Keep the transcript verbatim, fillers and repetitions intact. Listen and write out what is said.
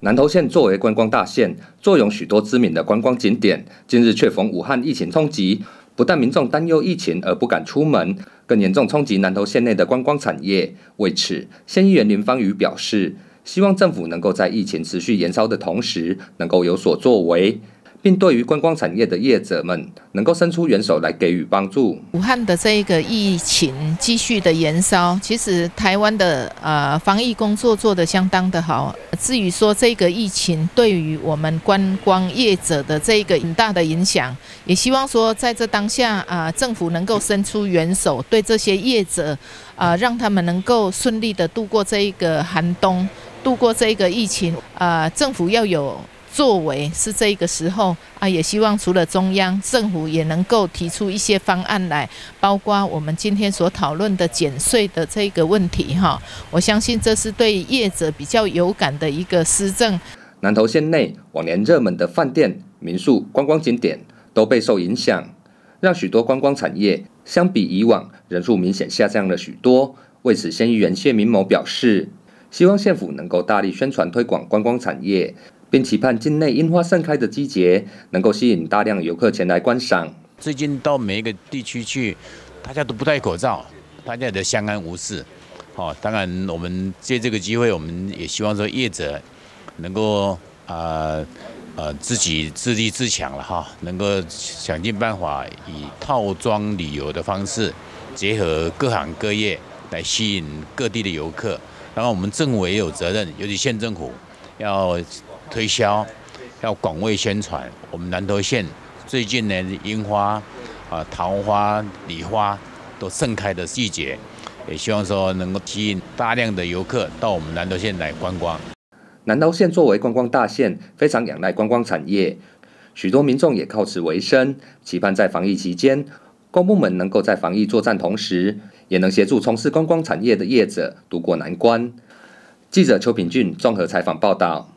南投县作为观光大县，坐拥许多知名的观光景点，近日却逢武汉疫情冲击，不但民众担忧疫情而不敢出门，更严重冲击南投县内的观光产业。为此，县议员林芳瑜表示，希望政府能够在疫情持续延烧的同时，能够有所作为，并对于观光产业的业者们能够伸出援手来给予帮助。 武汉的这一个疫情继续的延烧，其实台湾的呃防疫工作做得相当的好。至于说这个疫情对于我们观光业者的这个很大的影响，也希望说在这当下啊、呃，政府能够伸出援手，对这些业者啊、呃，让他们能够顺利的度过这一个寒冬，度过这个疫情啊、呃，政府要有作为是这个时候啊，也希望除了中央政府也能够提出一些方案来，包括我们今天所讨论的减税的这个问题哈。我相信这是对业者比较有感的一个施政。 南投县内往年热门的饭店、民宿、观光景点都备受影响，让许多观光产业相比以往人数明显下降了许多。为此，县议员谢明谋表示，希望县府能够大力宣传推广观光产业，并期盼境内樱花盛开的季节能够吸引大量游客前来观赏。 最近到每一个地区去，大家都不戴口罩，大家都相安无事。哦，当然我们借这个机会，我们也希望说业者能够啊呃自己自立自强了哈，能够想尽办法以套装旅游的方式，结合各行各业来吸引各地的游客。然后我们政府也有责任，尤其县政府要推销，要广为宣传。我们南投县最近呢，樱花、啊桃花、梨花都盛开的季节，也希望说能够吸引大量的游客到我们南投县来观光。 南投县作为观光大县，非常仰赖观光产业，许多民众也靠此为生。期盼在防疫期间，公部门能够在防疫作战同时，也能协助从事观光产业的业者渡过难关。记者邱品俊综合采访报道。